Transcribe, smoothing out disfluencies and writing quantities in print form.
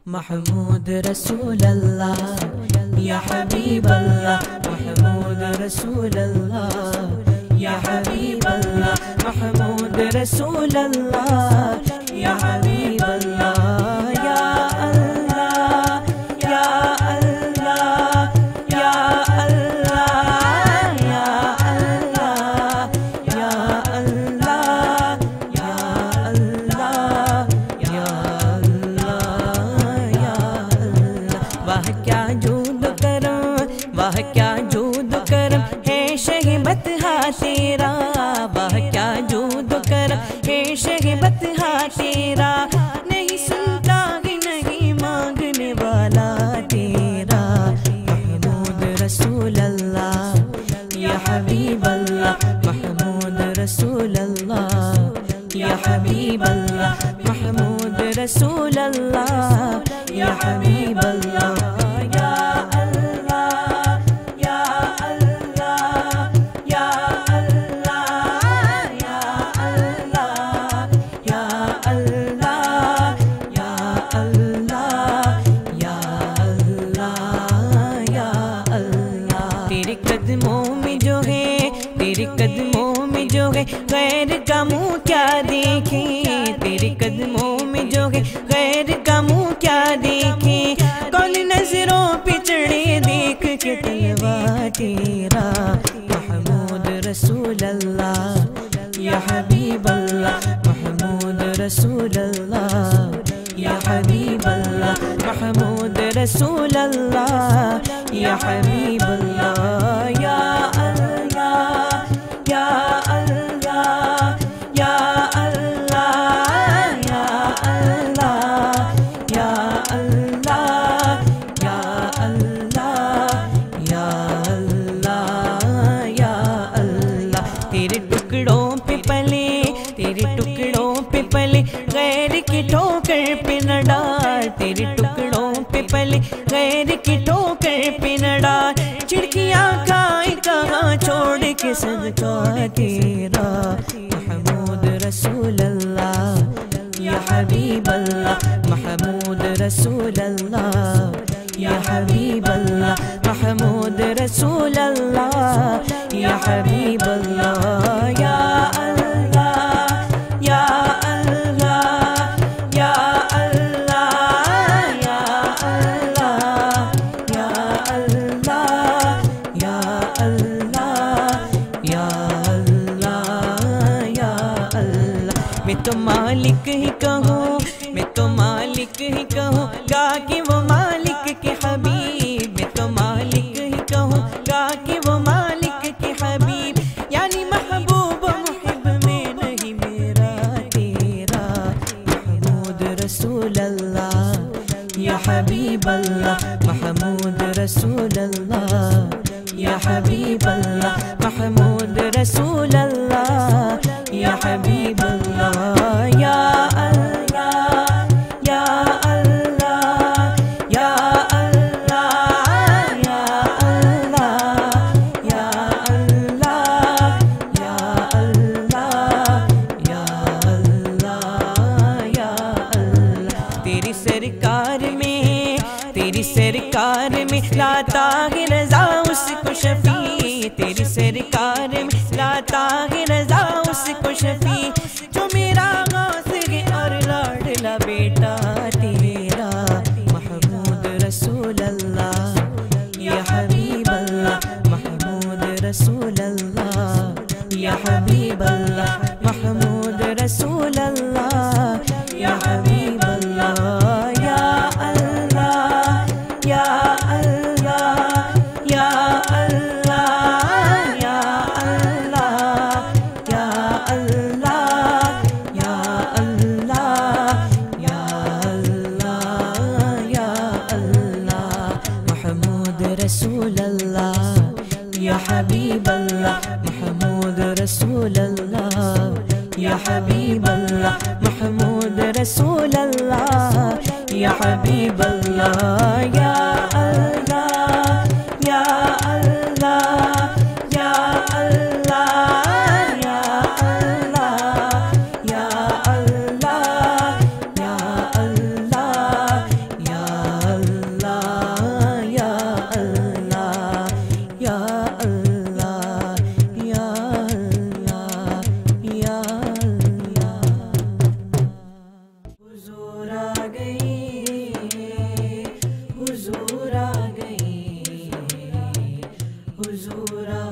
محمود رسول اللہ یا حبیب اللہ، محمود رسول اللہ یا حبیب اللہ، محمود رسول اللہ یا حبیب اللہ، یا اللہ یا اللہ یا اللہ یا اللہ یا اللہ یا اللہ یا اللہ یا اللہ۔ واہ کیا جود کرم، واہ کیا جود کرم ہے شہبت ہاں تیرا، واہ کیا جود کرم ہے شہبت ہاں تیرا، نہیں سنتا ہی نہیں مانگنے والا تیرا، محمود رسول اللہ یا حبیب اللہ، محمود رسول اللہ یا حبیب اللہ، محمود رسول اللہ یا حبیب اللہ، یا اللہ یا اللہ یا اللہ یا اللہ یا اللہ یا اللہ یا اللہ یا اللہ۔ تیرے قدموں میں جو ہے، تیرے قدموں میں جو ہے غیر کا منہ کیا دیکھیں، تیرے قدموں میں جو ہے غیر کا منہ کیا دیکھیں، کون نظروں پہ چڑھے دیکھ کے طلبا تیرا، محمود رسول اللہ یا حبیب اللہ، محمود رسول اللہ یا حبیب اللہ، محمود رسول اللہ یا حبیب اللہ، یا اللہ یا اللہ یا اللہ یا اللہ یا اللہ یا اللہ یا اللہ یا اللہ۔ تیرے ٹکڑوں پہ پلے، تیرے ٹکڑوں پہ پلے غیر کی ٹھوکر پہ نہ ڈال، تیرے ٹکڑوں پہ پلے غیر کی ٹھوکر پہ نہ ڈال، چڑکیاں کھائے کہاں چھوڑ کے صدقہ تیرا، محمود رسول اللہ یا حبیب اللہ، محمود رسول اللہ یا حبیب اللہ، محمود رسول اللہ یا حبیب اللہ، یا اللہ یا اللہ یا اللہ یا اللہ یا اللہ یا اللہ یا اللہ یا اللہ۔ میں تو مالک ہی کہوں، میں تو مالک ہی کہوں گا کہ وہ مالک کے حبیب، میں تو مالک ہی کہوں گا کہ وہ مالک کے حبیب، یعنی محبوب و محب میں نہیں میرا تیرا، محمود رسول اللہ یا حبیب اللہ، محمود رسول اللہ یا حبیب اللہ، محمود رسول اللہ یا حبیب اللہ، یا اللہ یا اللہ یا اللہ یا اللہ یا اللہ یا اللہ یا اللہ یا اللہ۔ تیری سرکار میں، تیری سرکار میں لاتا ہے رضا اس کو شفیع، تیری سرکار میں لاتا ہے رضا اس کو شفیع، جو میرا غوث ہے اور لاڈلا بیٹا تیرا، محمود رسول اللہ یا حبیب اللہ، محمود رسول اللہ یا حبیب اللہ، محمود رسول اللہ یا حبیب اللہ، یا اللہ یا اللہ یا اللہ یا اللہ یا اللہ یا اللہ یا اللہ یا اللہ، محمود رسول اللہ یا حبیب اللہ، محمود رسول اللہ یا حبیب اللہ، محمود رسول اللہ یا حبیب اللہ، یا اللہ یا اللہ یا اللہ یا اللہ یا اللہ یا اللہ یا یا اللہ حضور آ گئی حضور آ گئی حضور آ